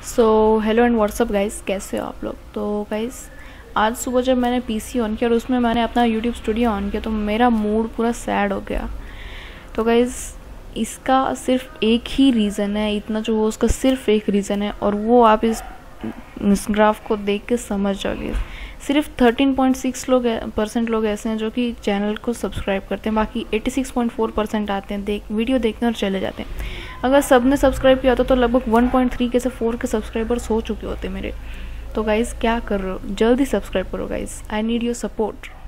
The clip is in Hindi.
So hello and WhatsApp guys, कैसे हो आप लोग। तो गाइस आज सुबह जब मैंने पीसी ऑन किया और उसमें मैंने अपना यूट्यूब स्टूडियो ऑन किया तो मेरा मूड पूरा सैड हो गया। तो गाइस इसका सिर्फ एक ही रीज़न है, इतना जो वो उसका सिर्फ एक रीज़न है और वो आप इस ग्राफ को देख के समझ जाओगे। सिर्फ 13.6% लोग ऐसे हैं जो कि चैनल को सब्सक्राइब करते हैं, बाकी 86.4% आते हैं वीडियो देखते हैं और चले जाते हैं। अगर सब ने सब्सक्राइब किया होता तो लगभग 1.3 के से 4 के सब्सक्राइबर्स हो चुके होते मेरे। तो गाइज़ क्या कर रहे हो, जल्दी सब्सक्राइब करो guys, I need your support.